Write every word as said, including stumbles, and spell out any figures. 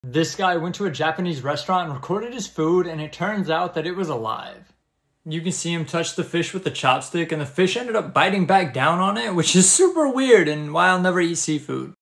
This guy went to a Japanese restaurant and recorded his food, and it turns out that it was alive. You can see him touch the fish with the chopstick, and the fish ended up biting back down on it, which is super weird and why I'll never eat seafood.